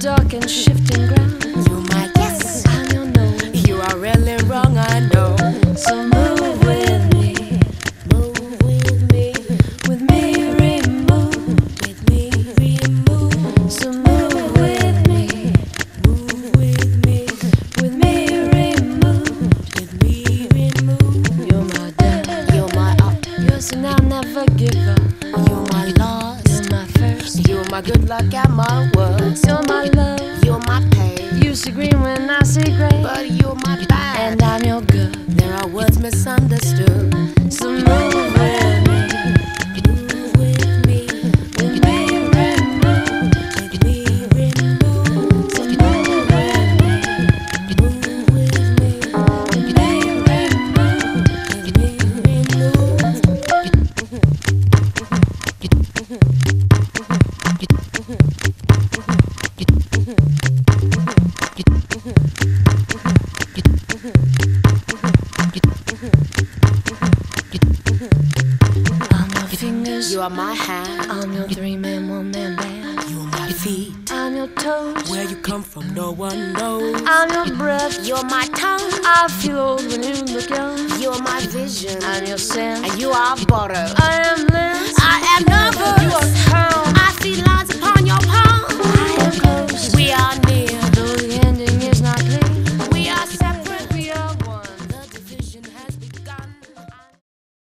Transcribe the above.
dark and shifting ground. You're my yes, I'm your no. you are really wrong, I know. So move with me, Move with me, with me, remove. with me, remove. So move with me, Move with me, with me, remove. with me, remove. You're my down, You're my up, yours and I'll never give up. you're my lost, You're my first, you're my good luck and my worst. you're my love. You're my pain, You see green when I see gray, but you're my bad. and I'm your good. There are words misunderstood. So move with me, Move with me, with me, remove. with me, remove. So move with me, Move with me, with me, remove. with me, remove. I'm your fingers, You are my hand, I'm your three-man, one-man band. you're my feet. I'm your toes, Where you come from, no one knows. I'm your breath. You're my tongue, I feel old when you look young. you're my vision, I'm your scent, and you are butter. I am Liz. I am